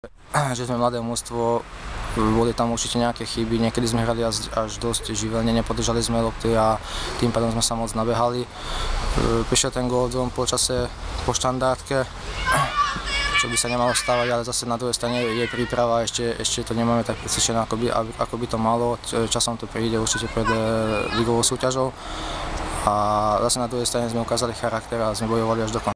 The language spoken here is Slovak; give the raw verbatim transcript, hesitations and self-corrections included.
že sme mladé mužstvo, boli tam určite nejaké chyby, niekedy sme hrali až, až dosť živelne, nepodržali sme lopty a tým pádom sme sa moc nabehali. Prišiel ten gól v druhom polčase po štandardke, čo by sa nemalo stávať, ale zase na druhej strane je príprava, ešte, ešte to nemáme tak precvičené, ako by, ako by to malo. Časom to príde určite pred ligovou súťažou a zase na druhej strane sme ukázali charakter a sme bojovali až do konca.